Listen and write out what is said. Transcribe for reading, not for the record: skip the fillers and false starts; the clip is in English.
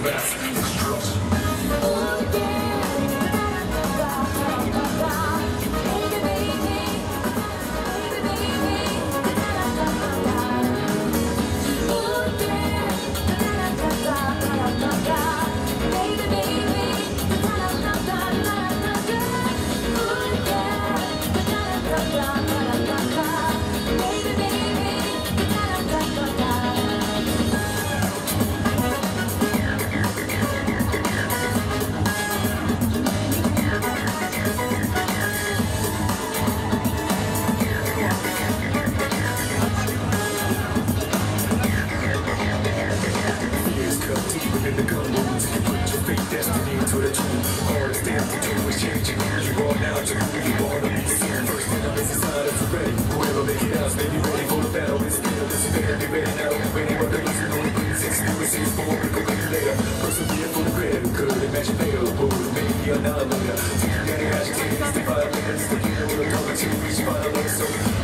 mass destruction. In the gun wounds, you put your fate destiny into the tomb. Hardest damn to do is changing who you are now to who you are to be. First thing on this side is ready. Whoever make it out, may be ready for the battle. It's still despair, be ready now. Ready for the reason, only brings excuses for a go later. Persevere for the greater good. Imagine available, maybe annihilator. Take your getting agitated, stay violators. The hero will come to reach final answer.